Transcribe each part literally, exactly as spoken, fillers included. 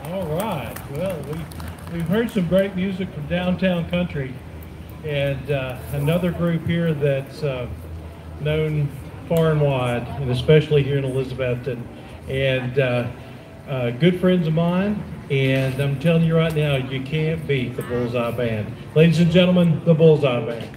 All right. Well, we, we've heard some great music from Downtown Country, and uh, another group here that's uh, known far and wide, and especially here in Elizabethton, and uh, uh, good friends of mine, and I'm telling you right now, you can't beat the Bullseye Band. Ladies and gentlemen, the Bullseye Band.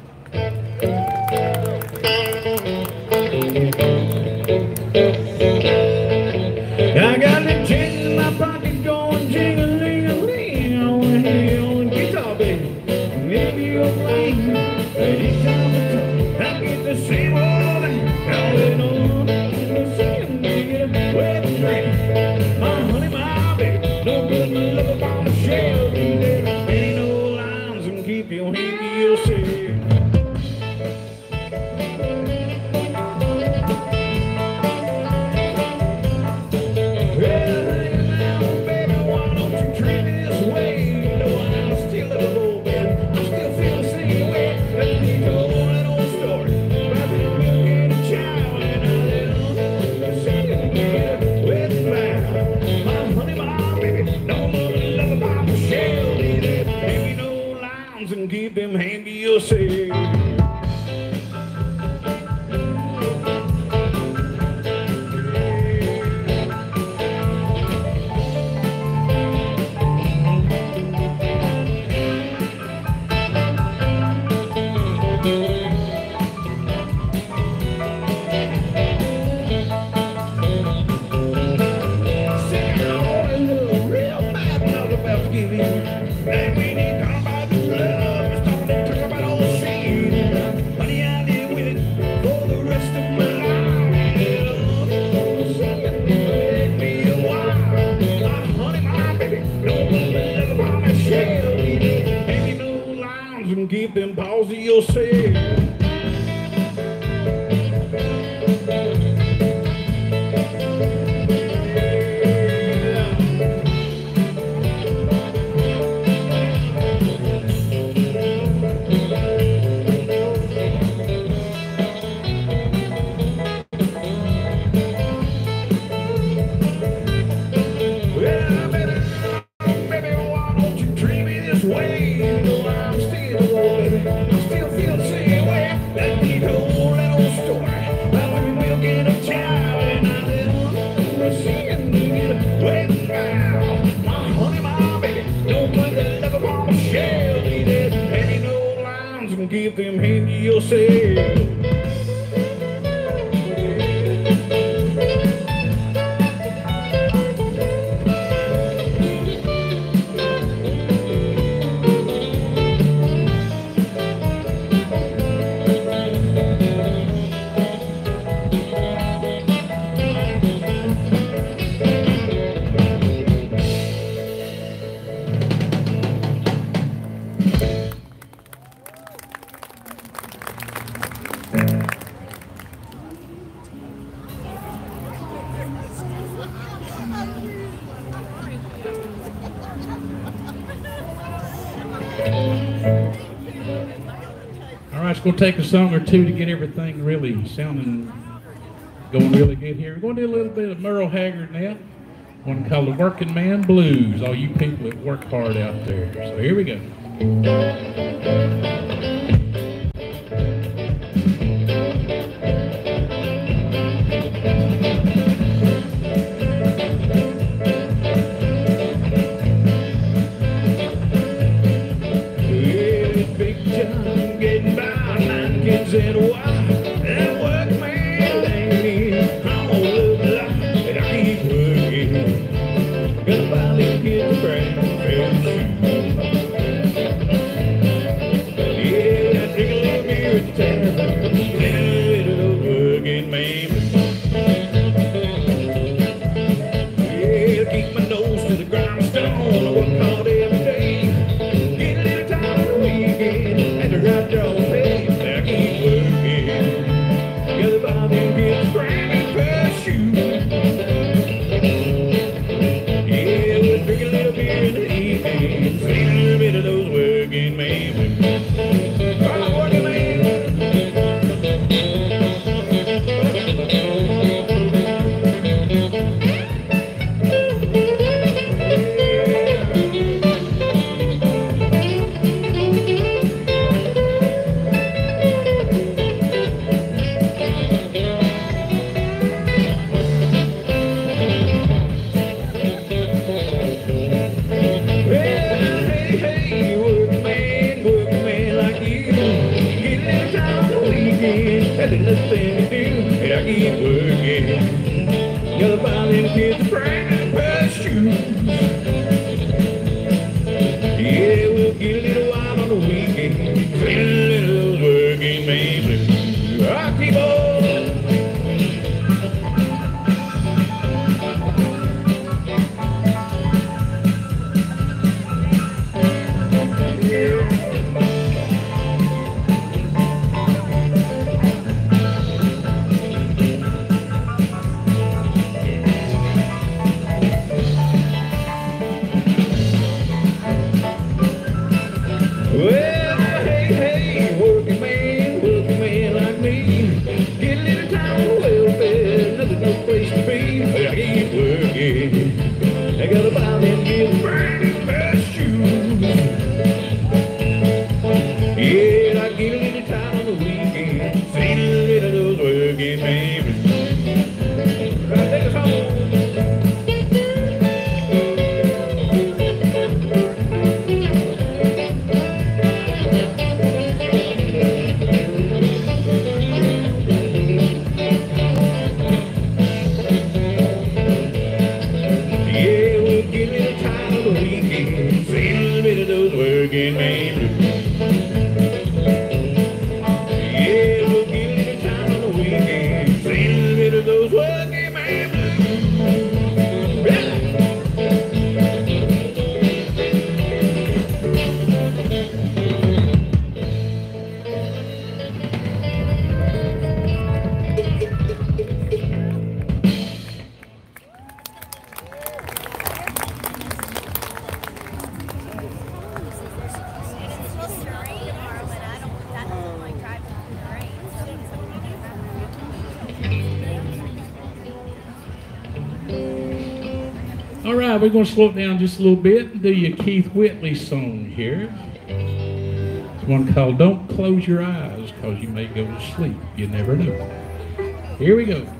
I got the change in my pocket going jing-a-ling-a-ling. I want to hear you on guitar, baby. Maybe you're playing. Each time I come, I get the same old thing. Going on, singing, nigga, with the train. My honey, my baby, don't put my love on the shelf. Ain't no lines and keep your hand to yourself. And keep them handy yourself. Keep them paws to yourself. Give them hand to yourself. All right, it's going to take a song or two to get everything really sounding, going really good here. We're going to do a little bit of Merle Haggard now, one called the Working Man Blues, all you people that work hard out there. So here we go. And why that work man ain't I'm gonna live the life that I keep working. Gonna finally get the brand yeah, take a little beer at the tavern. Yeah, little working man. Yeah, keep my nose to the grindstone. I work hard every day. Get a little time on the weekend and the right dog pay. Yeah, we're drinking Yeah, we'll get a little wild on the weekend. Feel a little working man blues. Rocky boy. Well, hey, hey, working man, working man like me. Get a little time on welfare, nothing, no place to be. I keep working. I gotta buy them give brand new pair of shoes. Yeah, I get a little time on the weekend. See a little of those working man. Right, take us home. Working man blues. Yeah, we'll get a little time on the weekend. See a little bit of those working man blues. Yeah. All right, we're going to slow it down just a little bit and do your Keith Whitley song here. It's one called Don't Close Your Eyes, because you may go to sleep. You never know. Here we go.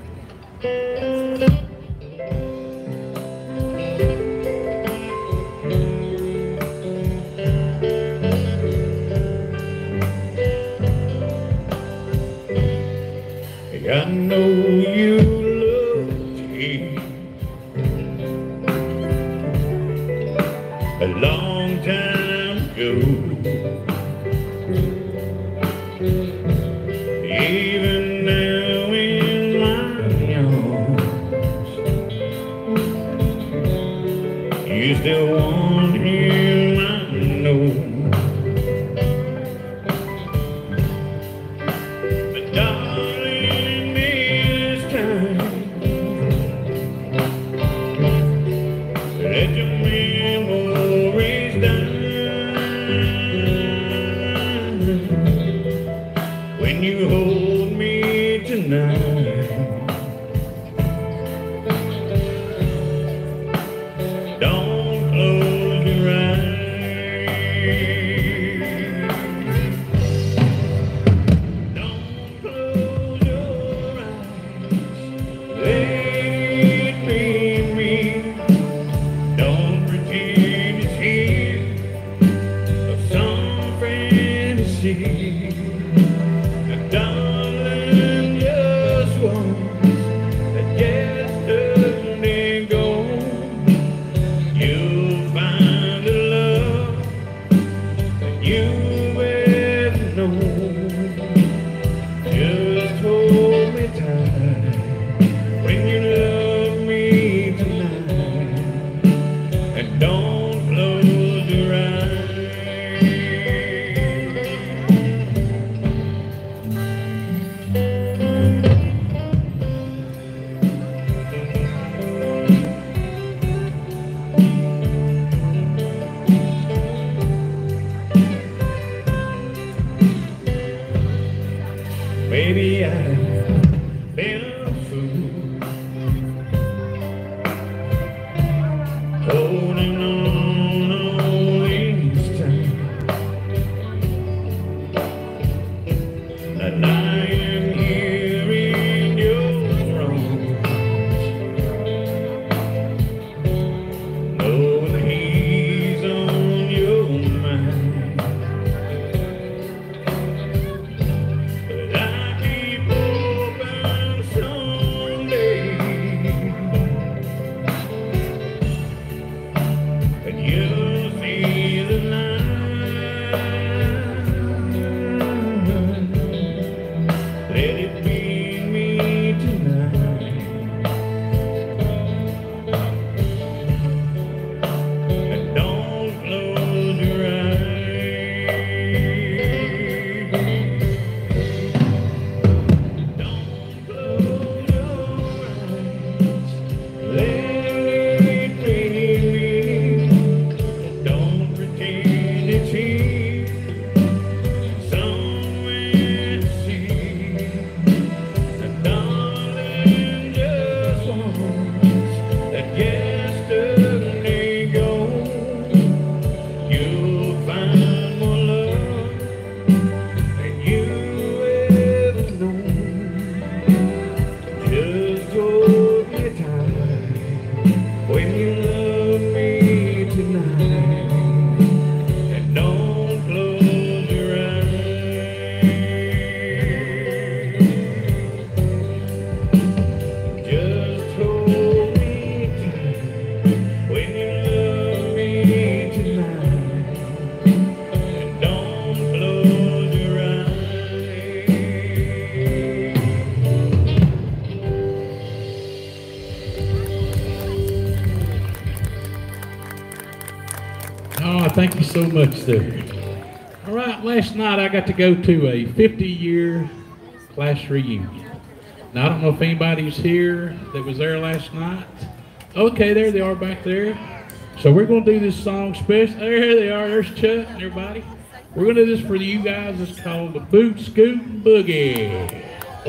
I know you love me a long time ago. Even now in my arms, you still want him, I know. But darling, this time, let your memories die. When you hold me tonight, don't close your eyes. Don't close your eyes. Let it be me. Don't pretend it's here of some fantasy. Darling, just once, that yesterday gone, you'll find a love that you ever known. Just hold me tight when you love me tonight, and don't close your eyes. Maybe I've been a fool, holding on all this time. And I am here in your arms, knowing he's on your mind. But I keep hoping someday Thank you so much, sir. All right, last night I got to go to a fifty-year class reunion. Now, I don't know if anybody's here that was there last night. Okay, there they are back there. So we're going to do this song special. There they are. There's Chuck and everybody. We're going to do this for you guys. It's called the Boot Scootin' Boogie.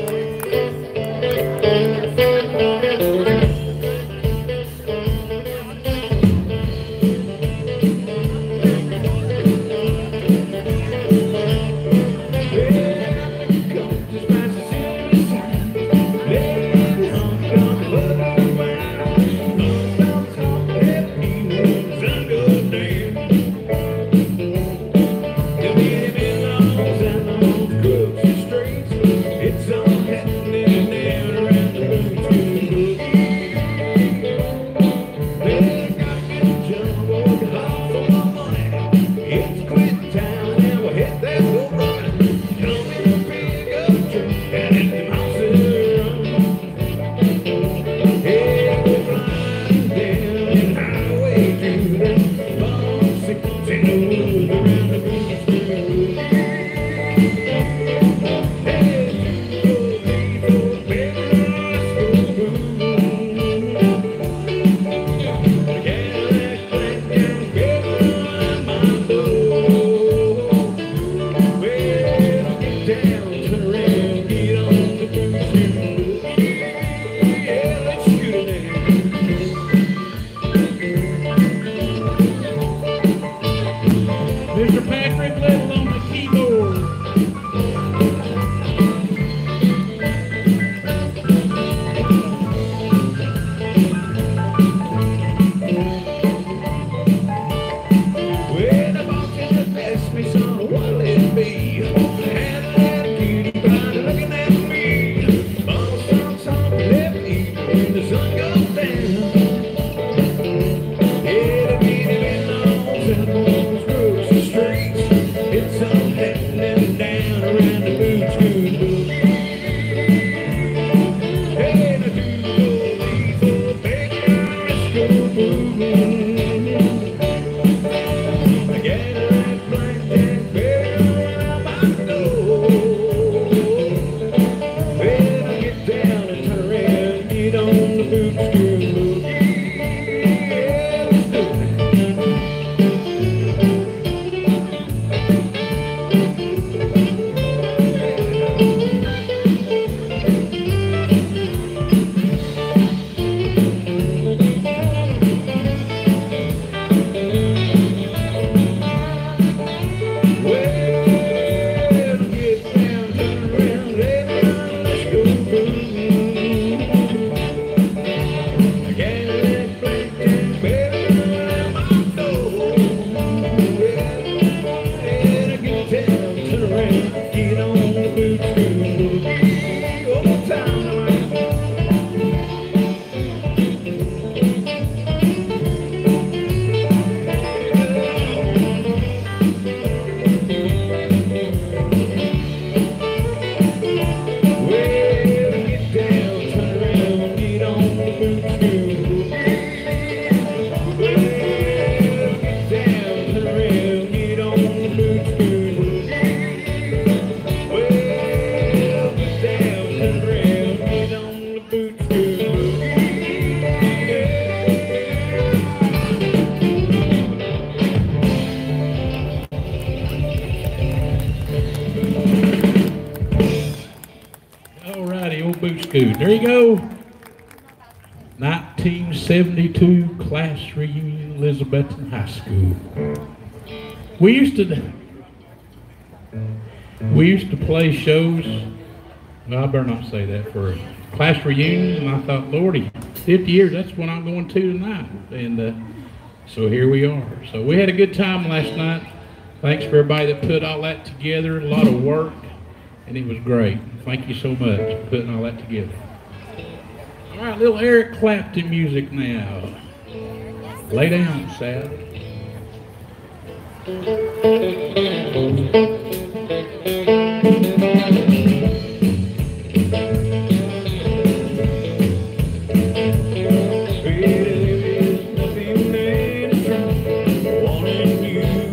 There you go. nineteen seventy-two class reunion, Elizabethton High School. We used to we used to play shows. Well, I better not say that for class reunions. And I thought, Lordy, fifty years. That's what I'm going to tonight. And uh, so here we are. So we had a good time last night. Thanks for everybody that put all that together. A lot of work, and it was great. Thank you so much for putting all that together. All right, little Eric Clapton music now. Lay down, Sal. Wanting you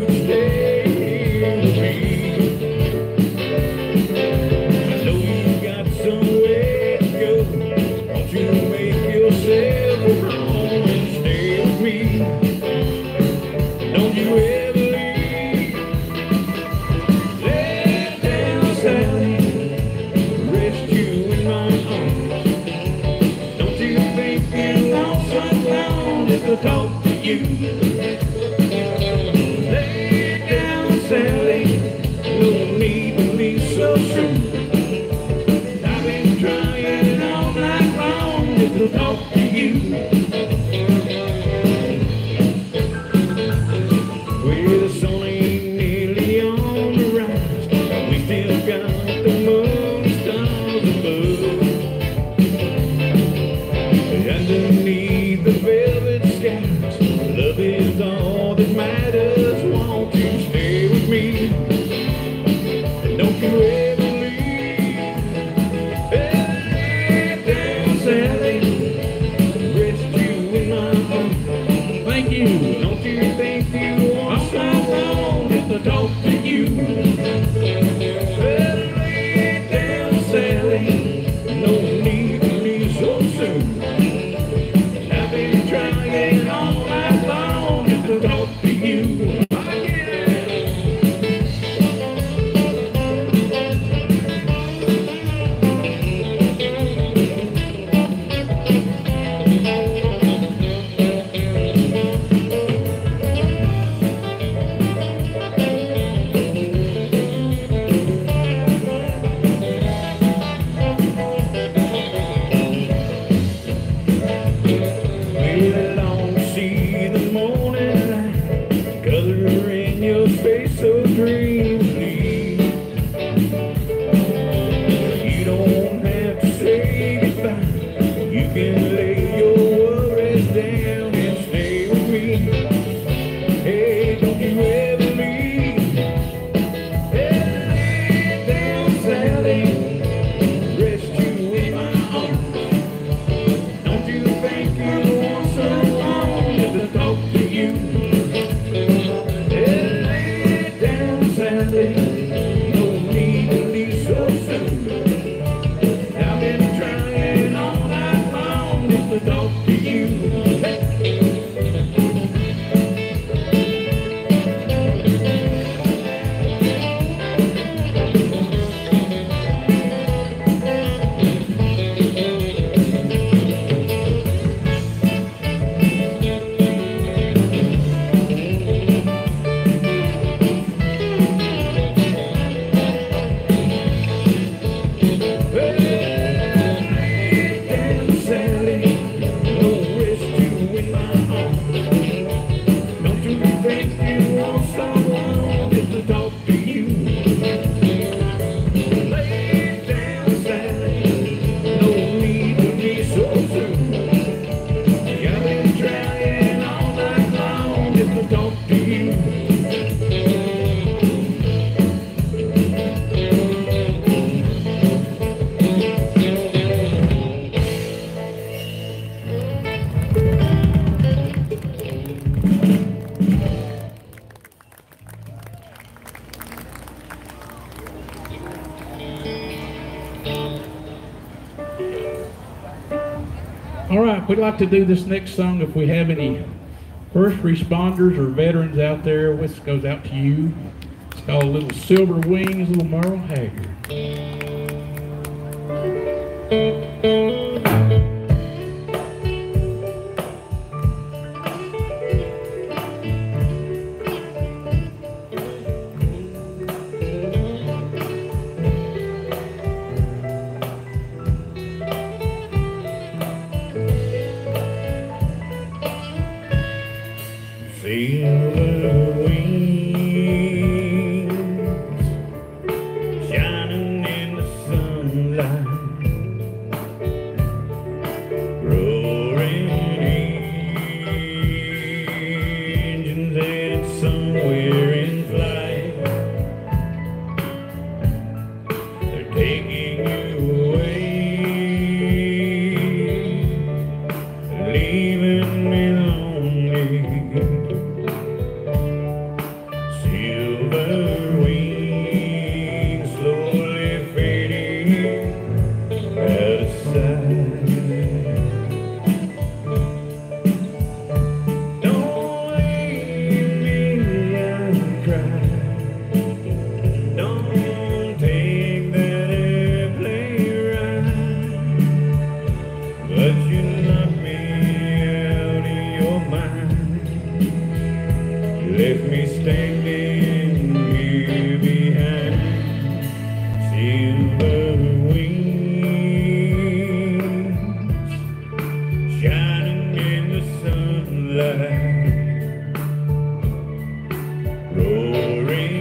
you. Lay down, Sally, no need to be so true. I've been trying all night long just to talk to you. Well, the sun ain't nearly on the rise, we still got the moon and stars above. Underneath the velvet skies, love is all that matters. Won't you stay with me? And don't you ever leave. Lay down, Sally, rest you in my arms. Thank you. Don't you think you want someone just to talk to you? Well, lay down, Sally, no need to leave so soon. I've been trying all night long just to talk to you. Well, I long to see the morning light, color in your face so dreamily. You don't have to say goodbye, you can lay your worries down and stay with me. Hey, don't you ever leave. Hey, lay down, Sally, rest you in my arms. Don't you think you want someone just to talk to you? Hey, lay down, Sally, no need to leave so soon. I've been trying all night long just to talk to you. Hey. All right, we'd like to do this next song. If we have any first responders or veterans out there, this goes out to you. It's called Little Silver Wings, Little Merle Haggard. Silver wings shining in the sunlight, roaring engines headed somewhere in flight. They're taking you away, leaving me lonely. left me standing here behind silver wings, shining in the sunlight, roaring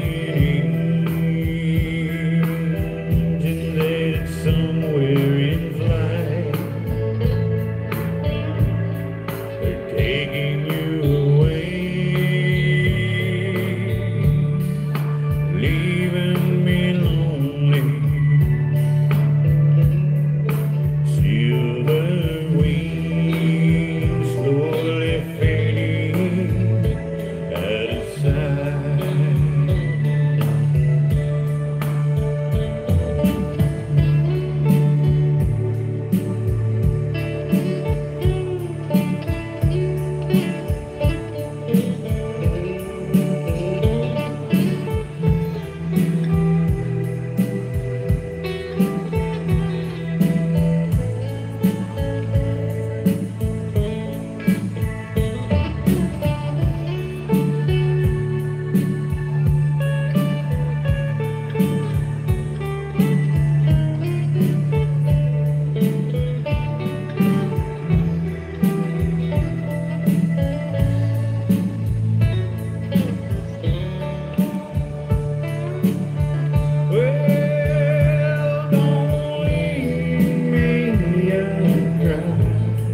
engines headed somewhere in flight. They're taking you away, leaving me lonely. Silver wings slowly fading out of sight. Well, don't leave me out,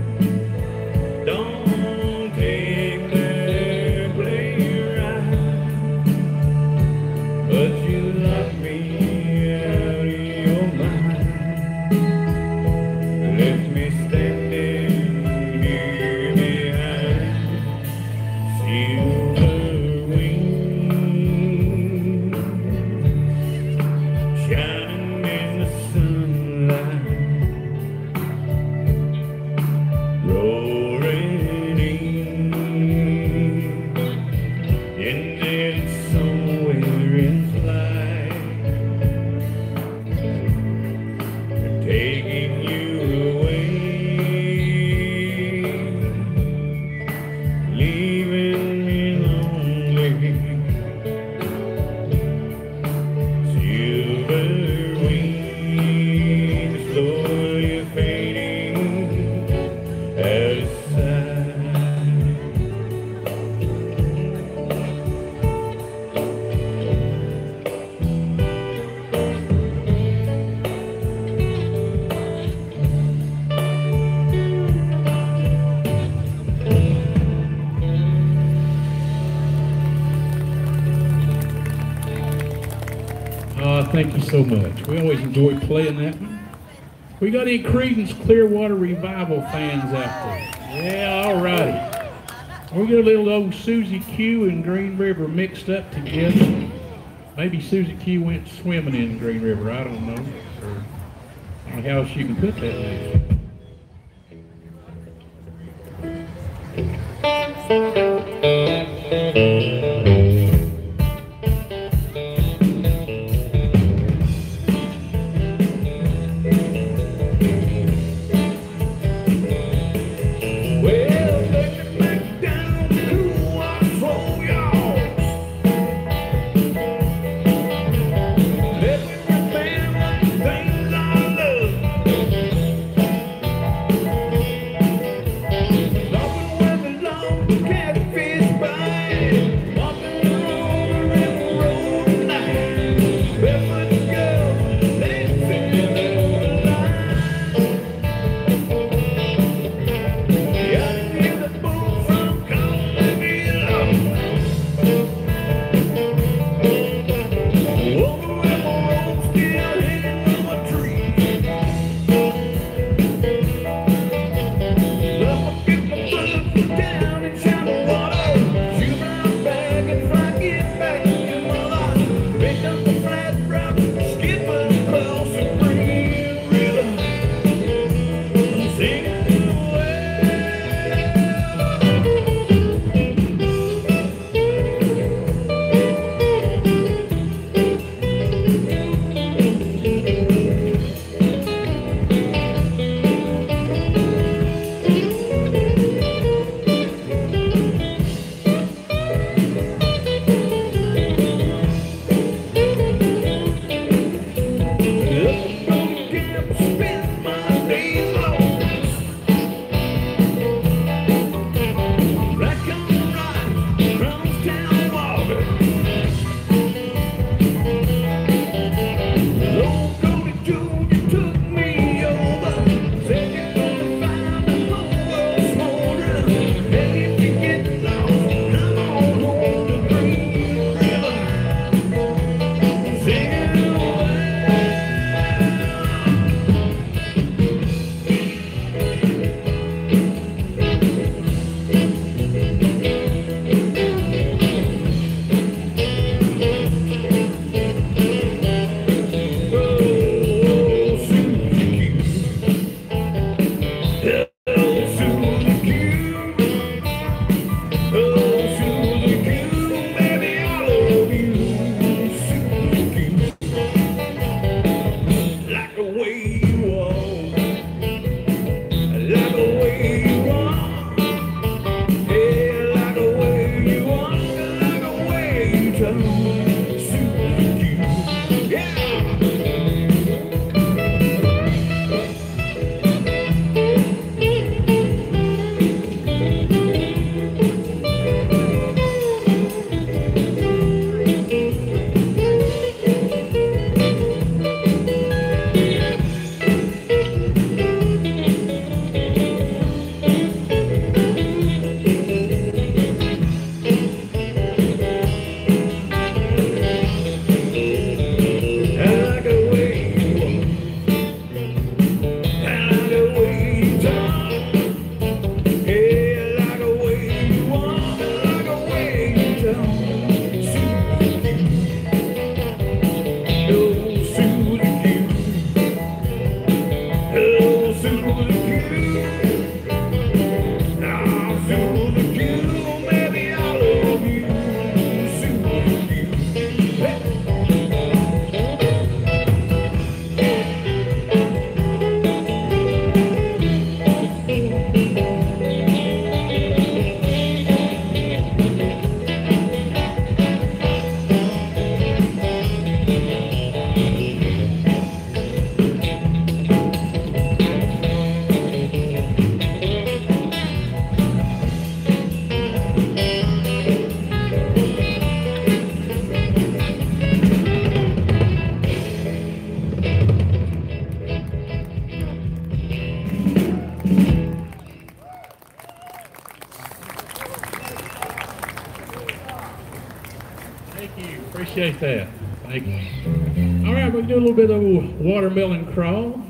don't take their play right, but you lock me out of your mind, left me standing here behind silver wings, shining in the sunlight, roaring ended somewhere in flight. They're taking you away, leaving me lonely. Silver wings slowly fading out of sight. Uh, thank you so much. We always enjoy playing that one. We got any Creedence Clearwater Revival fans out there? Yeah, all righty. We got a little old Susie Q and Green River mixed up together. Maybe Susie Q went swimming in Green River. I don't know. Or I don't know how else you can put that next. Well, take it back down to our soul, y'all. Let me remember the things I love. Stopping with the long catfish. Thank you. Appreciate that. Thank you. All right, we'll do a little bit of a watermelon crawl.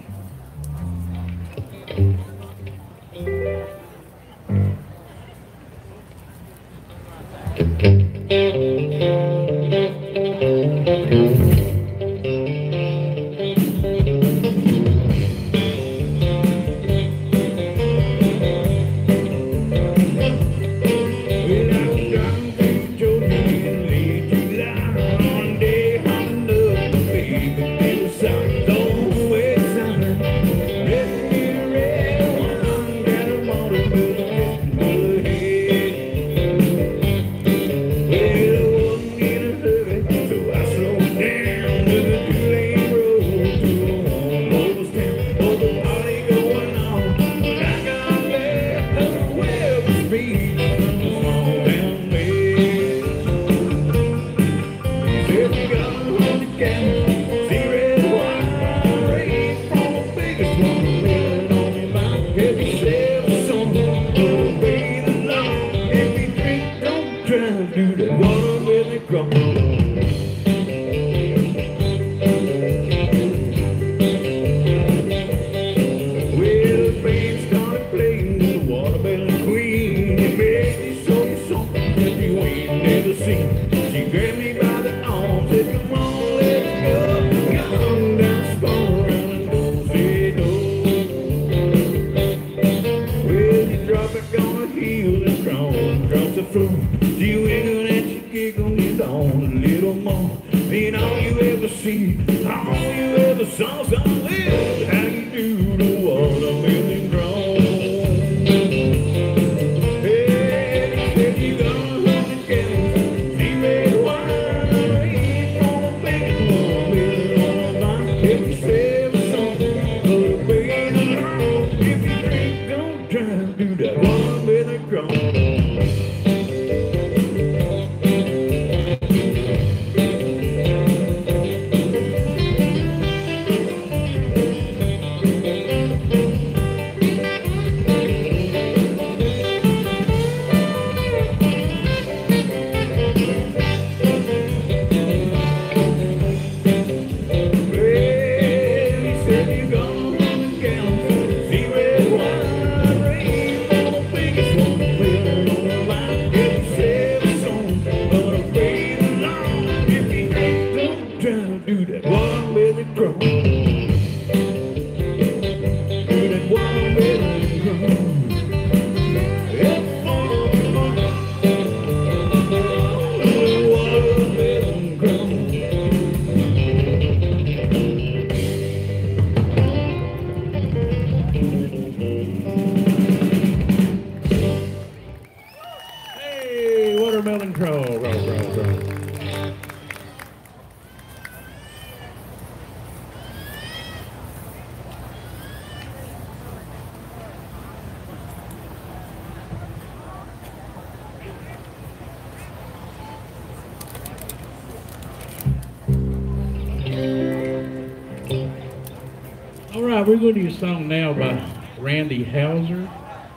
We're going to do a song now by Randy Houser.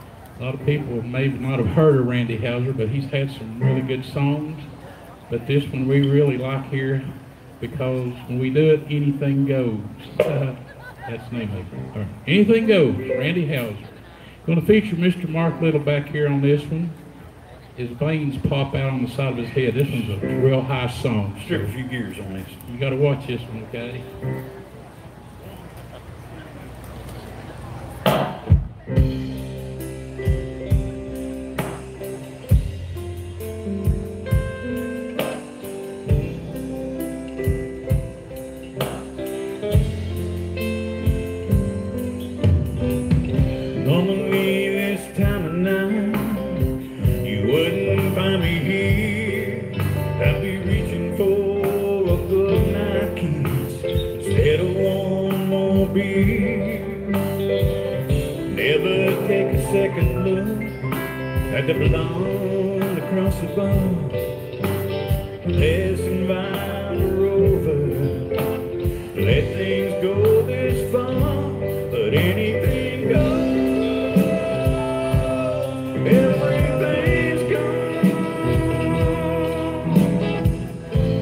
A lot of people may not have heard of Randy Houser, but he's had some really good songs. But this one we really like here because when we do it, anything goes. That's the name of it. Right. Anything goes, Randy Houser. Going to feature Mister Mark Little back here on this one. His veins pop out on the side of his head. This one's a real high song. Strip a few gears on this. You got to watch this one, okay? At the blonde across the bar, passing by the rover, let things go this far, but anything goes, everything's gone.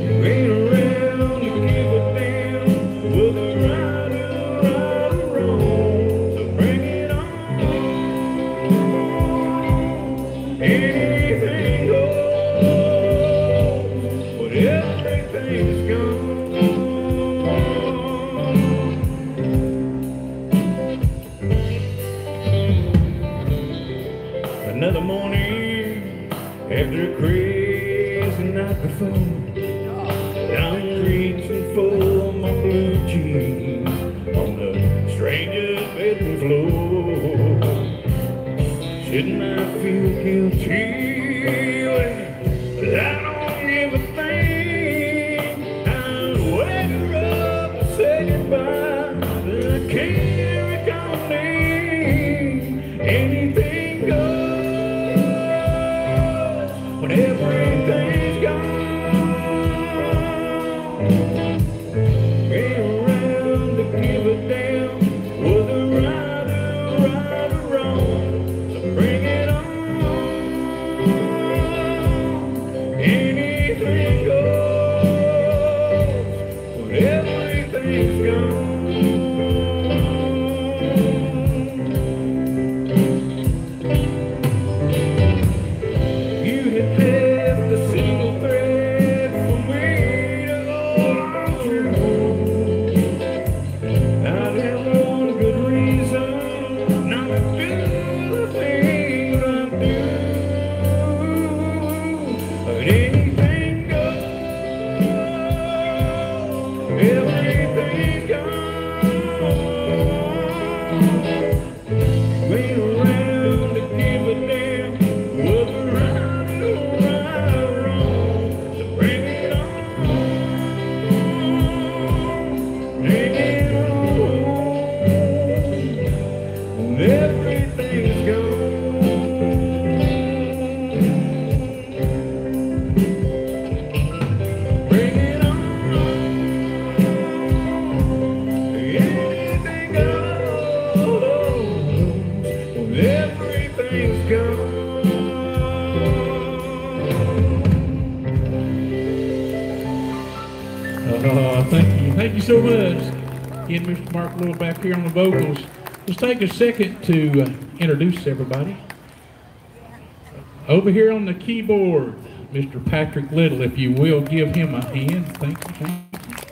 was the night before, down in Creeks and full of my blue jeans on the stranger's bedroom floor. Shouldn't I feel guilty? Well, I don't give a thing. I'll wake her up and say goodbye, but I can't recall me. Anything goes when everything's gone. Ain't around to give a damn whether right or right or wrong. So bring it on. Anything goes when everything's gone. You had left a single thread for me to hold on to. I'd have one good reason not to do the things I do. But anything goes, everything's gone. Wait around to give a damn whether right or right or wrong. So bring it on, bring it on. Everything's gone. Bring it on. Anything goes. Everything's gone. Uh, thank you. Thank you so much. Again, Mister Mark Little back here on the vocals. Let's take a second to uh, introduce everybody. Over here on the keyboard, Mister Patrick Little, if you will give him a hand. Thank you. Thank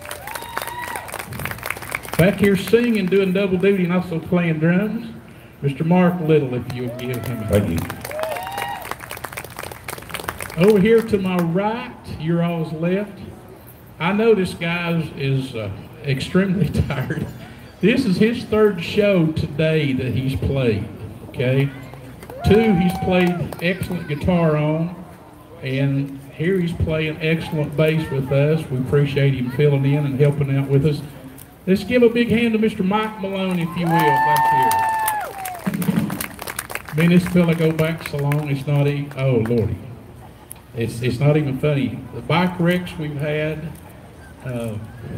you. Back here singing, doing double duty, and also playing drums, Mister Mark Little, if you'll give him a hand. Thank you. Over here to my right, your all's left, I know this guy is uh, extremely tired. This is his third show today that he's played, okay? Two he's played excellent guitar on, and here he's playing excellent bass with us. We appreciate him filling in and helping out with us. Let's give a big hand to Mister Mike Malone, if you will, back here. Me and this fella go back so long, it's not even, oh Lordy. It's, it's not even funny. The bike wrecks we've had, uh,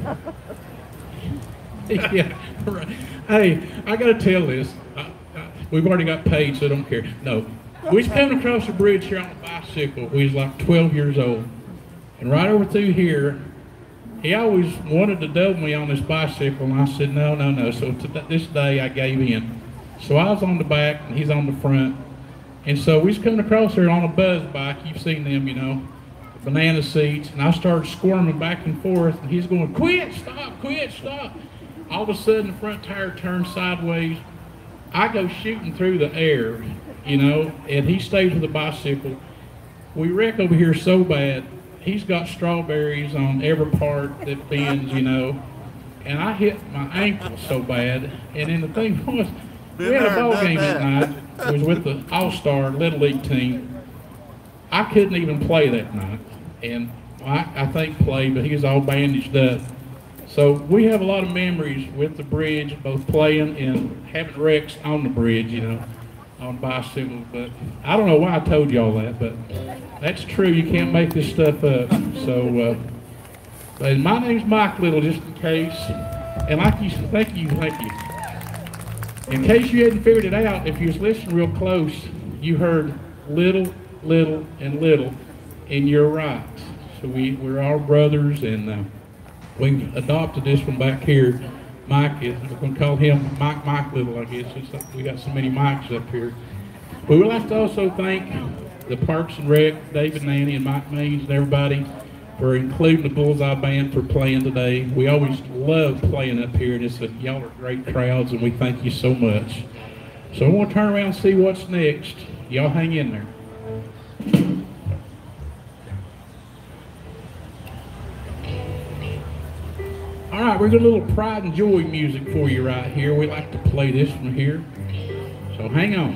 yeah, right. Hey, I gotta tell this. I, I, we've already got paid, so I don't care. No, we was coming across the bridge here on a bicycle. We was like twelve years old, and right over through here, he always wanted to double me on this bicycle, and I said no, no, no. So to this day, I gave in. So I was on the back, and he's on the front, and so we was coming across here on a buzz bike. You've seen them, you know. Banana seats, and I started squirming back and forth, and he's going, quit, stop, quit, stop. All of a sudden, the front tire turns sideways. I go shooting through the air, you know, and he stays with the bicycle. We wreck over here so bad, he's got strawberries on every part that bends, you know, and I hit my ankle so bad. And then the thing was, we had a ball game that night. It was with the All-Star Little League team. I couldn't even play that night, and I, I think played, but he was all bandaged up. So we have a lot of memories with the bridge, both playing and having wrecks on the bridge, you know, on bicycles. But I don't know why I told y'all that, but that's true. You can't make this stuff up. So, uh, and my name's Mike Little, just in case. And like you, thank you, thank you. In case you hadn't figured it out, if you was listening real close, you heard little, little, and little, and you're right. So we, we're all brothers, and uh, we adopted this one back here. Mike is, we're going to call him Mike Mike Little, I guess. It's like we got so many Mikes up here. We would like to also thank the Parks and Rec, David Nanny and Mike Means and everybody for including the Bullseye Band for playing today. We always love playing up here, and it's a, y'all are great crowds, and we thank you so much. So I want to turn around and see what's next. Y'all hang in there. All right, we're got a little pride and joy music for you right here. We like to play this from here. So hang on.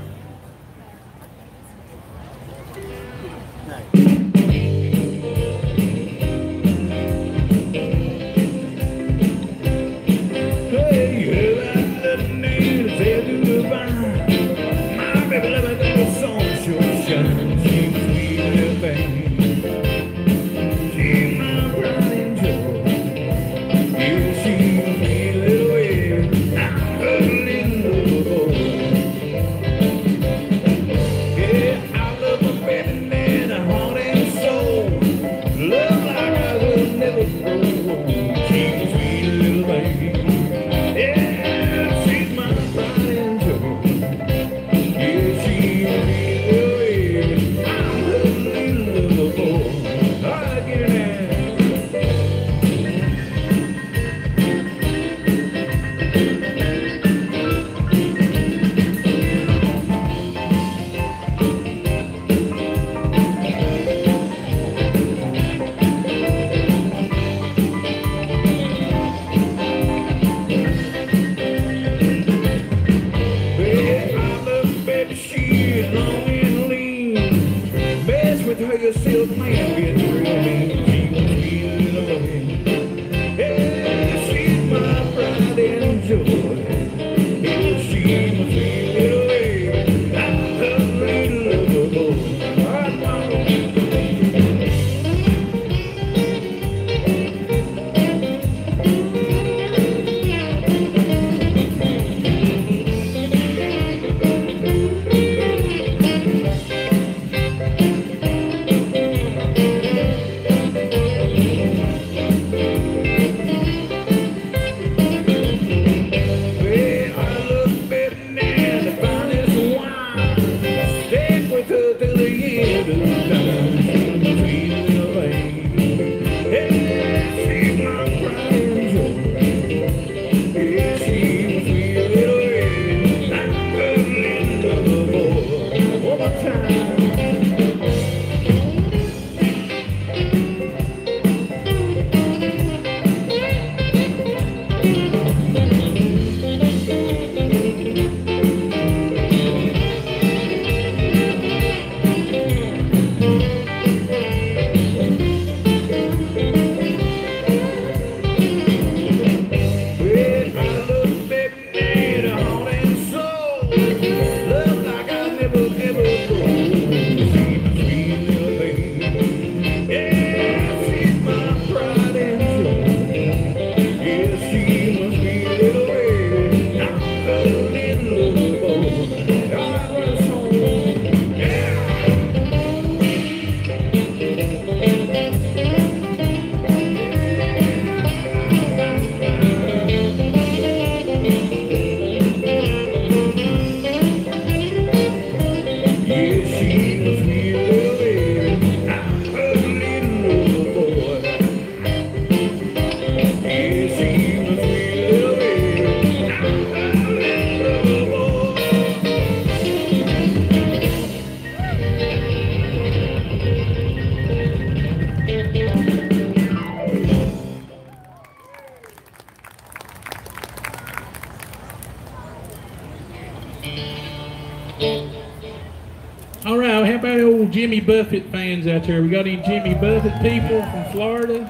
All right, how about old Jimmy Buffett fans out there? We got any Jimmy Buffett people from Florida?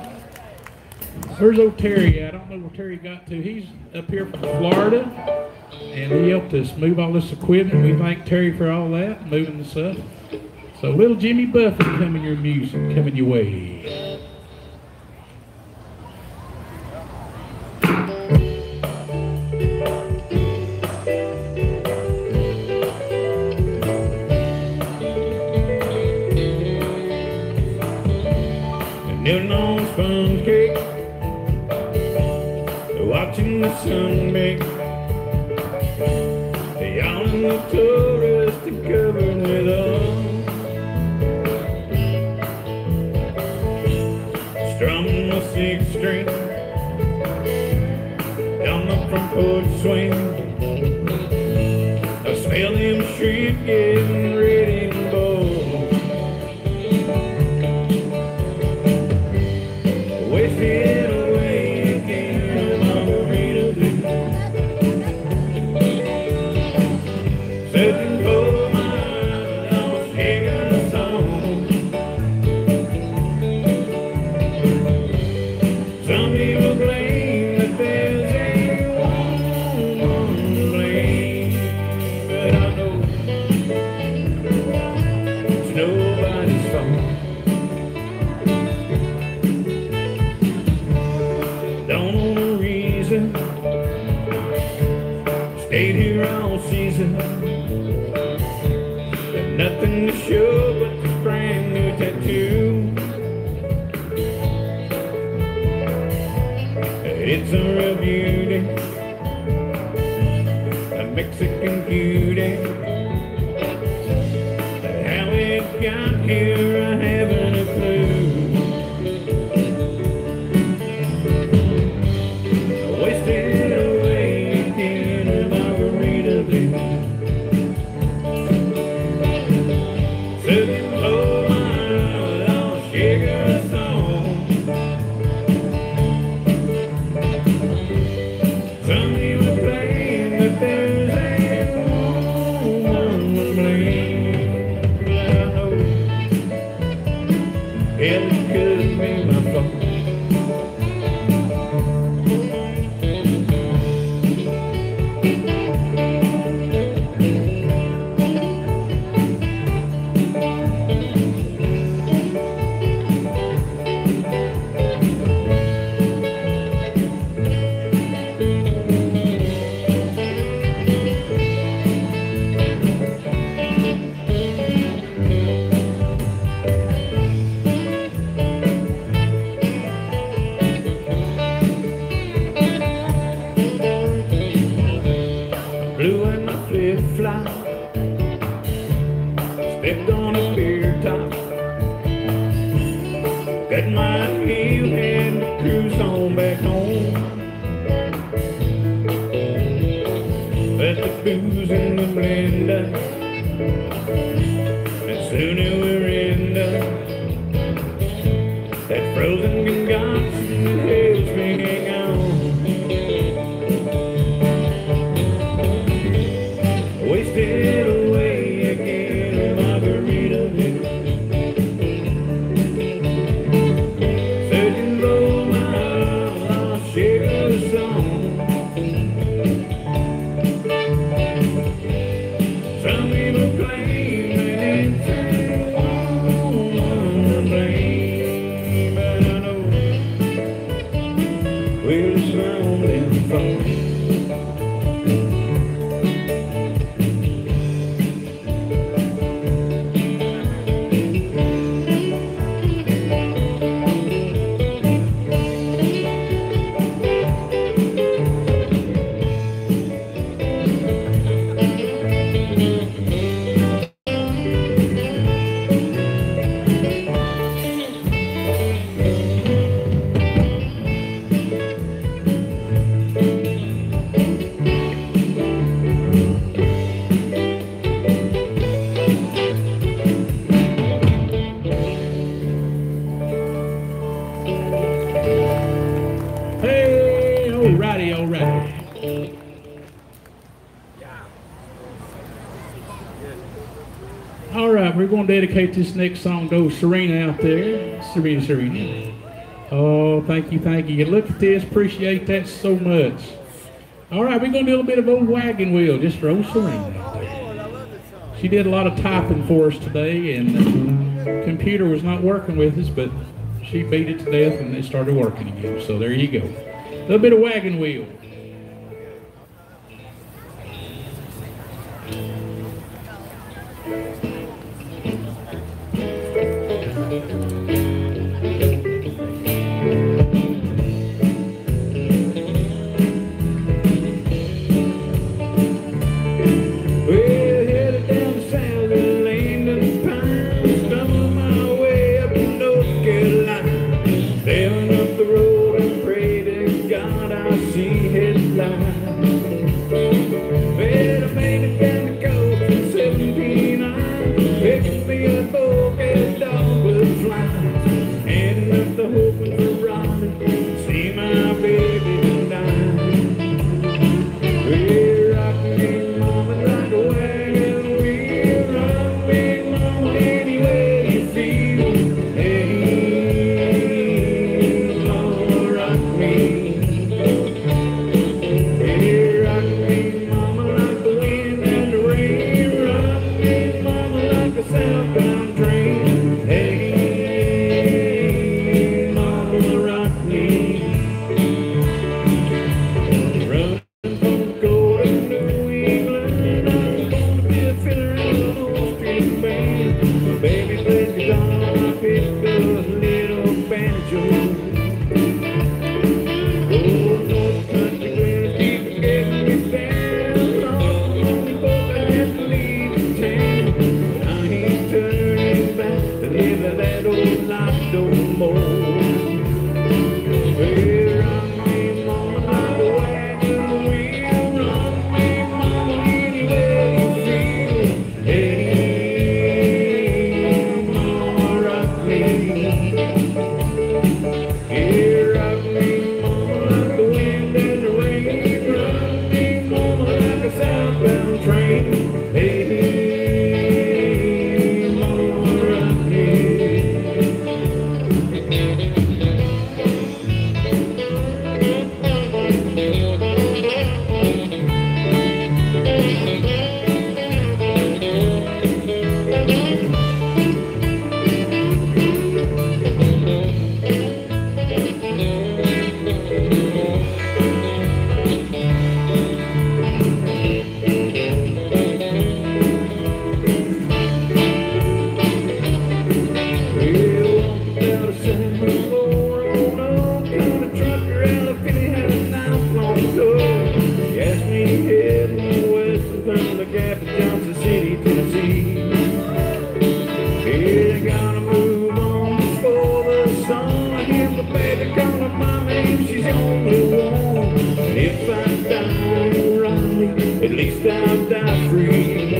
Where's old Terry at? I don't know where Terry got to. He's up here from Florida, and he helped us move all this equipment. We thank Terry for all that, moving the stuff. So little Jimmy Buffett coming your music, coming your way. Living on sponge cake, watching the sun bake. Y'all and the tourists are covered with us. Strumming the sixth string down the front porch swing. I smell them shrimp getting ready to boil. Wasted away again. It's a real beauty, a Mexican cutie. How it got here, I haven't a clue. I wasted away in a Margaritaville, sitting low mile on sugar song. Some people claim that there's a woman to blame, but I know it could be my fault. Blue in my flip-flop, stepped on a beer top, got my heel and cruise on back home. Let the booze in the blender, and soon it will end up. That frozen concoction helps me hang on. Wasted away again in Margaritaville, searching for my lost sugar song. Some people claim that it's a woman to blame, but I know we're surrounded from. Hey, alrighty, alrighty. All right, we're going to dedicate this next song to Serena out there. Serena, Serena. Oh, thank you, thank you. Look at this, appreciate that so much. All right, we're going to do a little bit of old wagon wheel just for old Serena out there. She did a lot of typing for us today, and the computer was not working with us, but she beat it to death and it started working again. So there you go. A little bit of wagon wheel. See no more. Hey, run me, mama, like a wagon wheel. Run me, mama, anywhere you feel. Hey, mama, rock me. Hey, rock me, mama, like the wind and the rain. Rock me, mama, like a southbound train. Hey, at least I'll die free.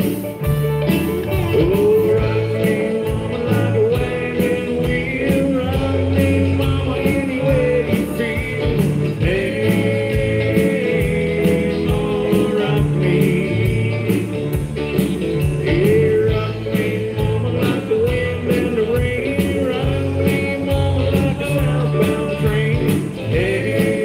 Oh, rock me, mama, like a wagon wheel. Rock me, mama, anywhere you feel. Hey, mama, rock me. Hey, rock me, mama, like the wind and the rain. Rock me, mama, like a southbound train. Hey,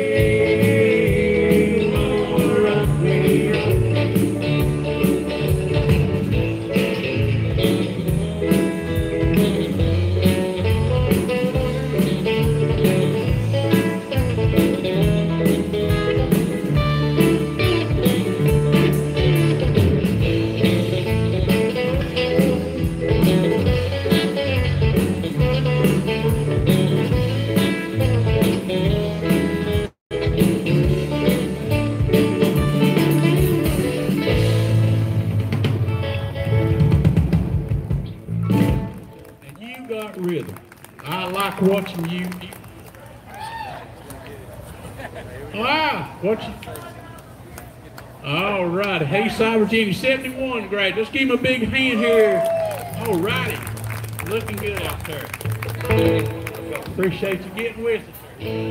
rhythm. I like watching you. Ah, watching. All right, Hayside, Virginia, seventy-one grade. Let's give him a big hand here. All righty, looking good out there. Appreciate you getting with us.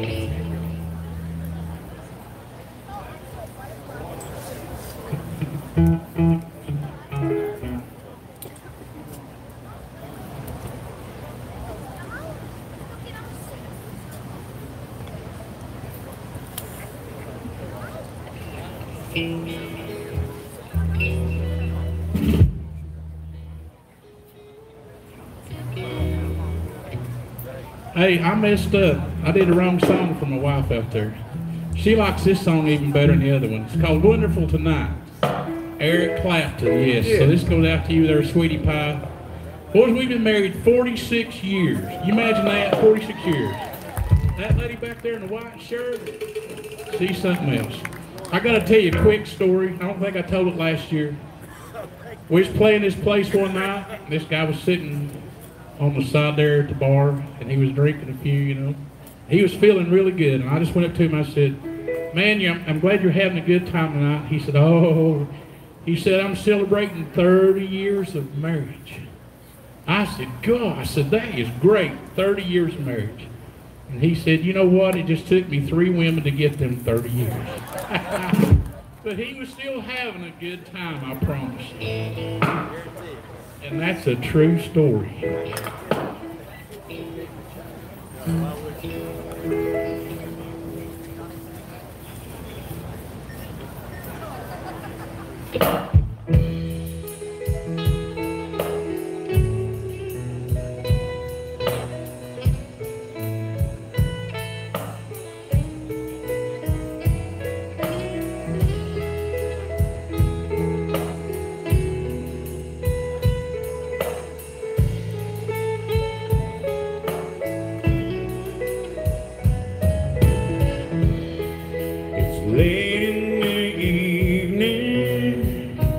Hey, I messed up. I did the wrong song for my wife out there. She likes this song even better than the other one. It's called Wonderful Tonight. Eric Clapton, yes. Yeah. So this goes out to you there, sweetie pie. Boys, we've been married forty-six years. You imagine that, forty-six years. That lady back there in the white shirt, see something else. I got to tell you a quick story. I don't think I told it last year. We was playing this place one night. This guy was sitting on the side there at the bar, and he was drinking a few, you know. He was feeling really good, and I just went up to him. I said, man, I'm glad you're having a good time tonight. He said, oh, he said, I'm celebrating thirty years of marriage. I said, God, I said, that is great, thirty years of marriage. And he said, you know what, it just took me three women to get them thirty years. But he was still having a good time, I promise you. And that's a true story. Late in the evening,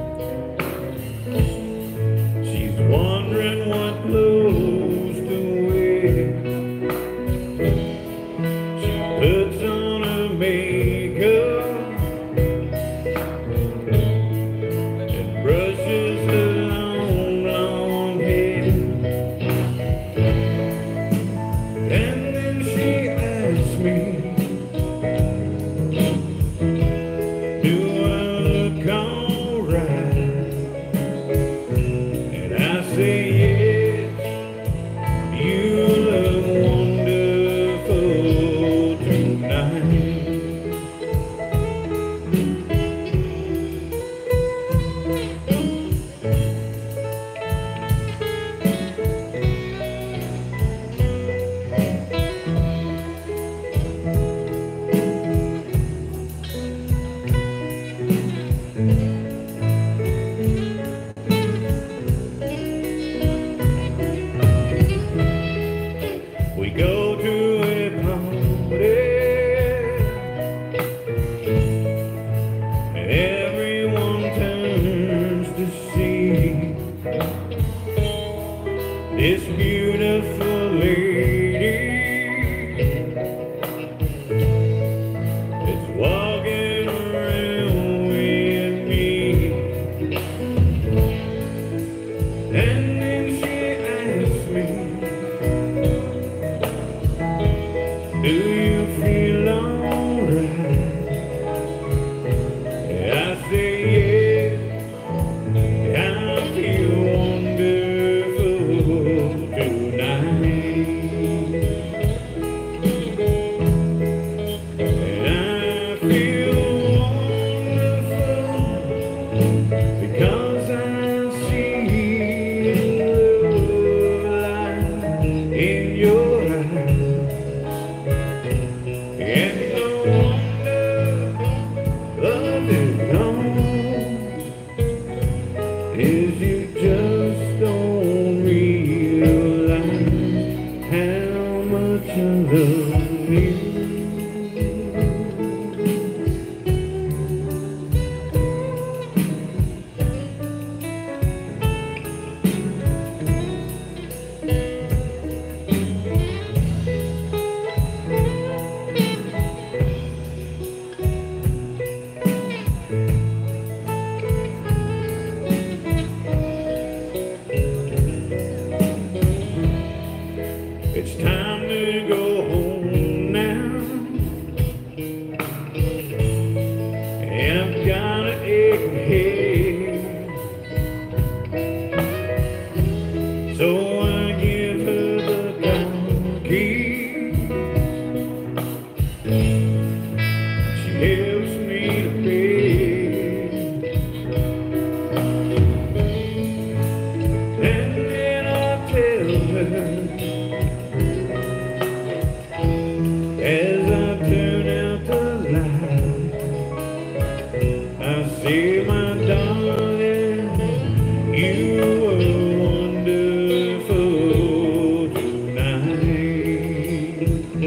We go to a party, everyone turns to see this beautiful lady that's walking around with me. And then she asks me, do you feel alright? I say yes, I feel wonderful tonight. And I feel wonderful because I see love light in your eyes. And no wonder love is gone, is you just don't realize how much I love you. It's time to go home now, and I've got an aching head, so I give her the car key. She helps me to bed, and then I tell her, as I turn out the light, I say, my darling, you were wonderful tonight.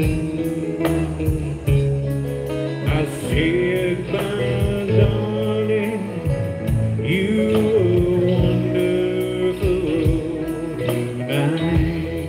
I said, my darling, you were wonderful tonight.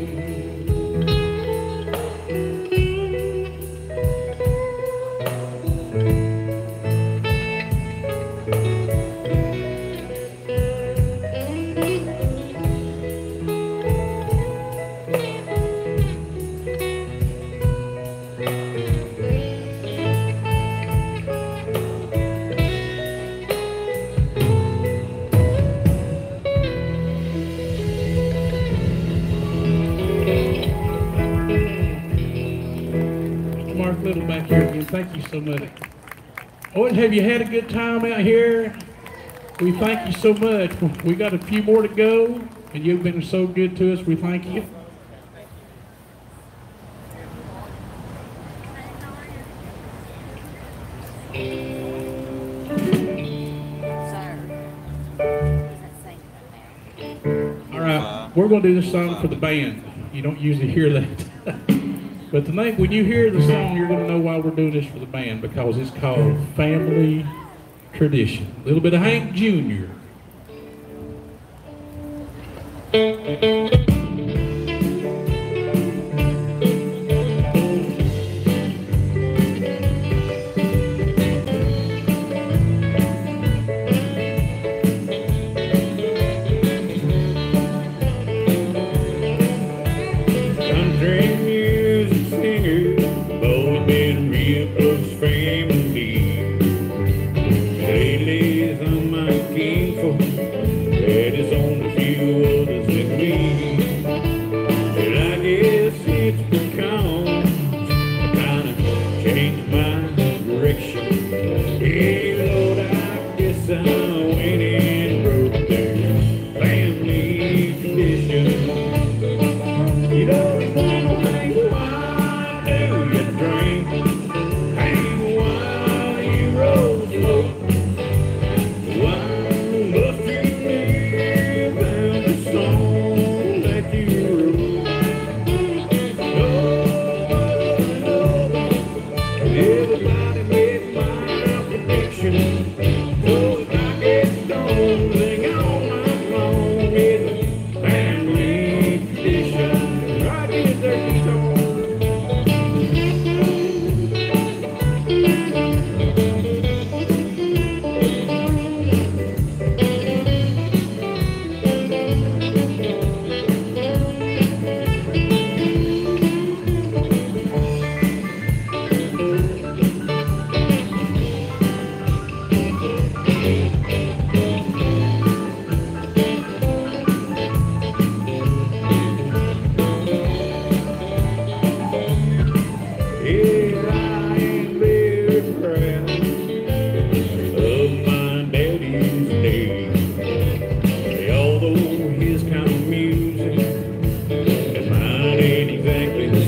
Mark Little back here again. Thank you so much. Oh, and have you had a good time out here? We thank you so much. We got a few more to go, and you've been so good to us. We thank you. All right, we're going to do this song for the band. You don't usually hear that. But tonight, when you hear the song, you're going to know why we're doing this for the band, because it's called Family Tradition. A little bit of Hank Junior You don't want to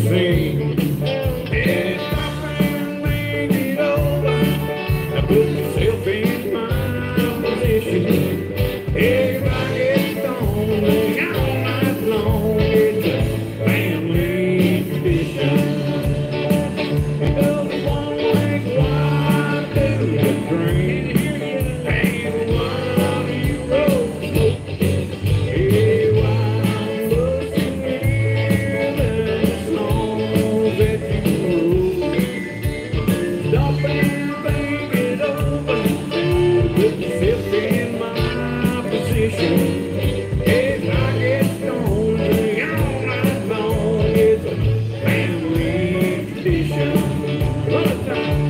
sing. Yeah, stop and think it over. Now put yourself in my position. Everybody gets stoned all night long. It's a family tradition. It doesn't want to make why do you drink? And why do you roll? Hey, why must you live in the songs that you wrote? Stop and think it over. Put yourself in my position. If I get stoned all night long, it's a family tradition. One time.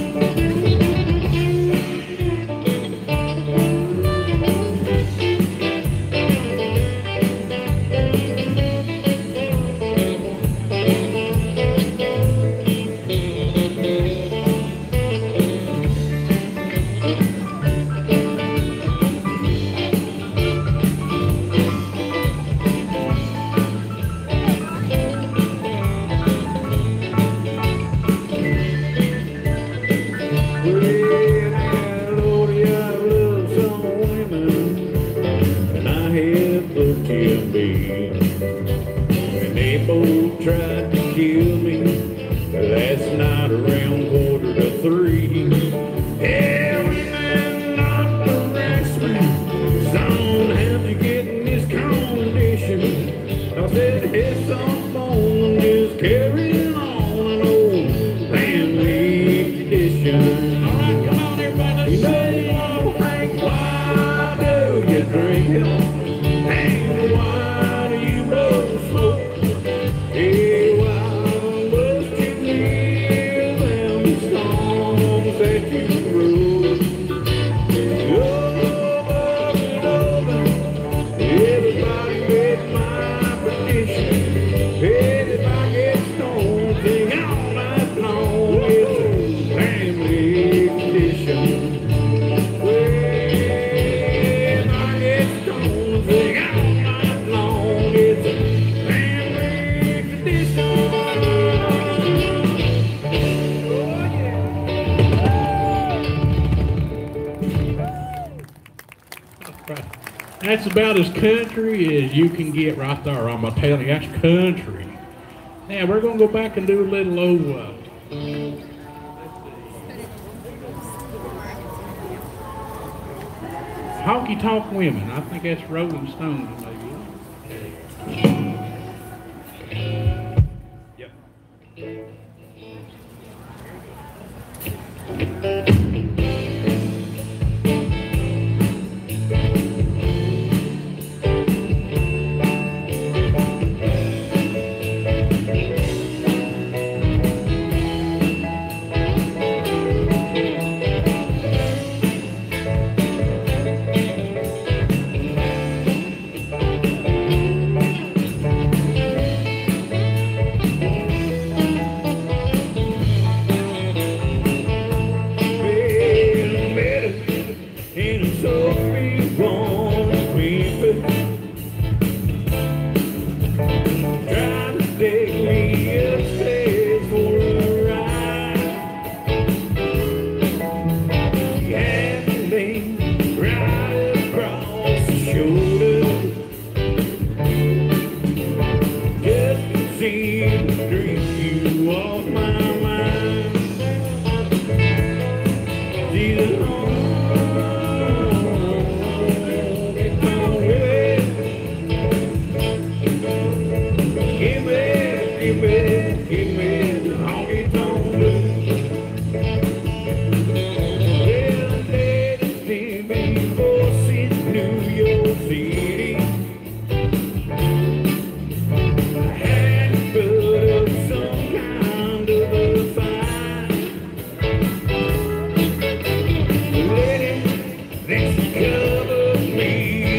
Tried to kill me last night around quarter to three. Every man not arrest me. Son, how'd you get in this condition? I said, it's some phone, just carrying on an old family tradition. All right, come on, everybody. You know you want to think, why do you drink? And why do you blow smoke? Hey, why must you live in the songs that you wrote? Over and over, everybody read my petition. Hey, if I get stoned, sing all night long. It's a family tradition. Well, if I get stoned, sing all night long. It's a family tradition. Right. That's about as country as you can get right there. I'm gonna tell you, that's country. Now we're gonna go back and do a little old uh, honky tonk women. I think that's Rolling Stones, maybe. Yep.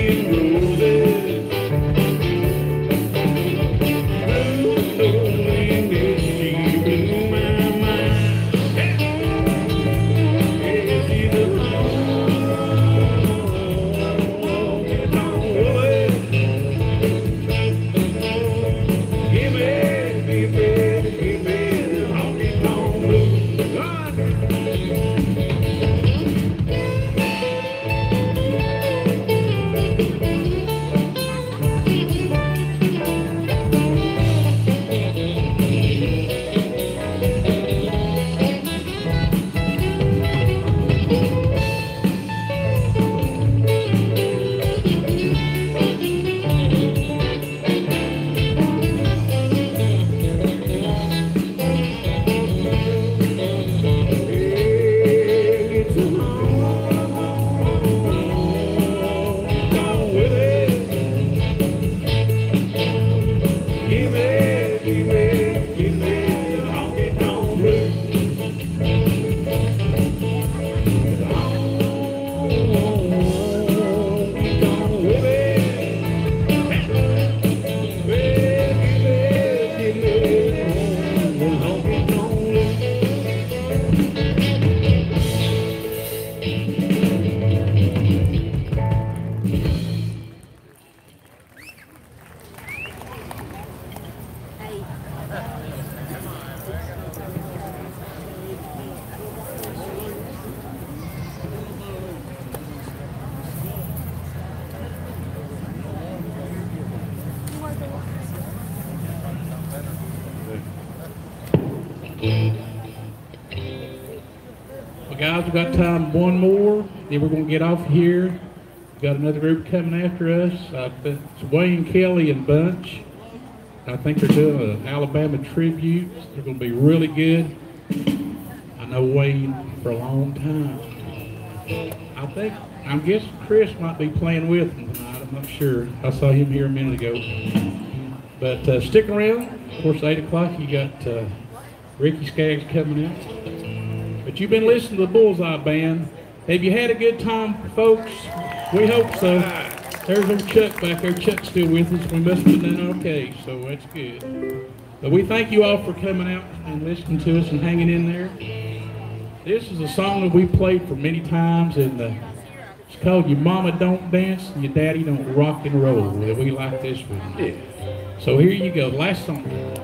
Lonely give me the honky tonk blues. Well, guys, we've got time one more, then we're going to get off here. We've got another group coming after us. Uh, it's Wayne Kelly and Bunch. I think they're doing an Alabama tribute. They're going to be really good. I know Wayne for a long time. I think, I'm guessing Chris might be playing with them tonight. I'm not sure. I saw him here a minute ago. But uh, stick around. Of course, eight o'clock, you got uh, Ricky Skaggs coming out. But you've been listening to the Bullseye Band. Have you had a good time, folks? We hope so. There's old Chuck back there. Chuck's still with us. We must have done okay, so that's good. But we thank you all for coming out and listening to us and hanging in there. This is a song that we've played for many times, and uh, it's called Your Mama Don't Dance and Your Daddy Don't Rock and Roll. We like this one. Yeah. So here you go. Last song.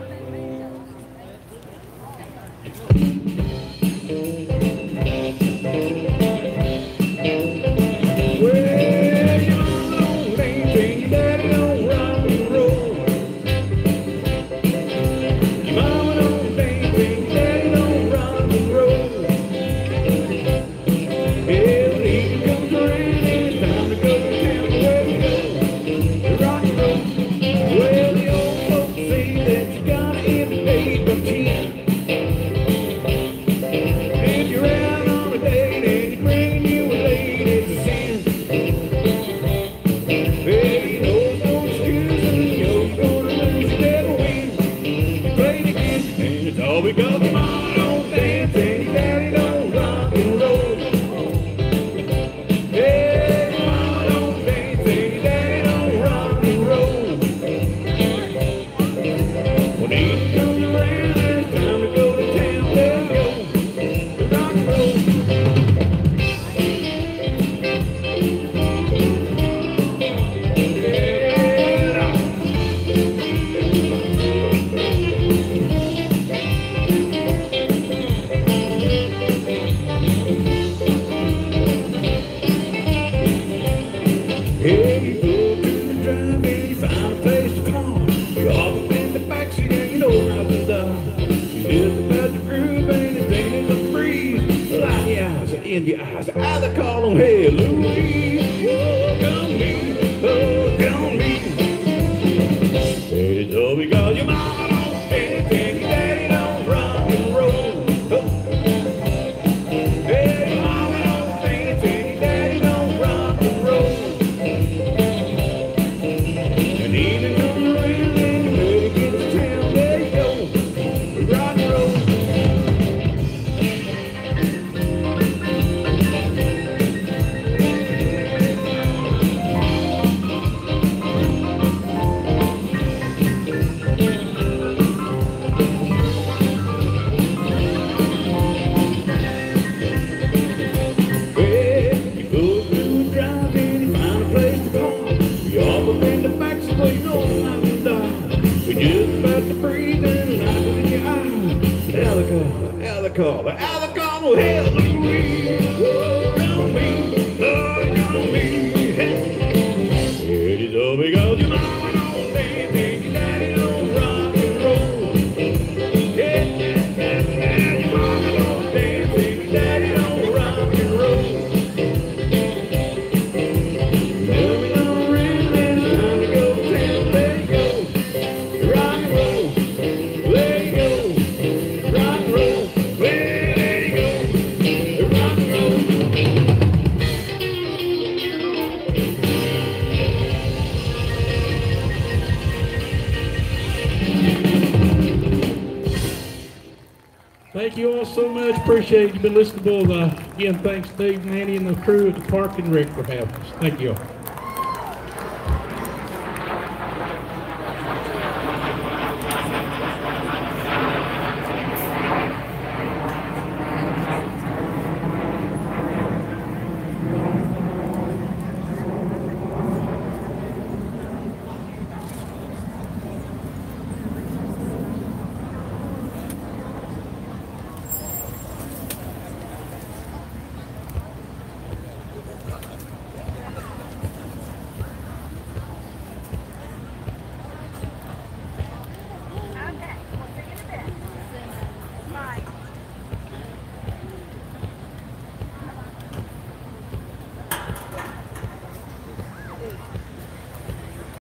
In your eyes, either call them, hey, Louise, walk on me, walk on me. Hey, it's all because your mama don't dance and your daddy don't rock and roll. Hey, your mama don't dance and your daddy don't rock and roll. And even come around and you better get to town, there you go, rock and roll. call the Alabama Halloween. Whoa, on me, Lord, on me. It is all because your mama don't dance and your daddy don't rock and roll. Yeah, yeah, yeah, your mama don't dance and your daddy don't rock and roll. Coming on around and it's time to go down. Let it go, rock and roll. Let it go, rock and roll. Let it go, rock and roll. Thank you all so much. Appreciate it. You've been listening to uh, again. Thanks, Steve, Nanny, and the crew at the Park and Rec for having us. Thank you all.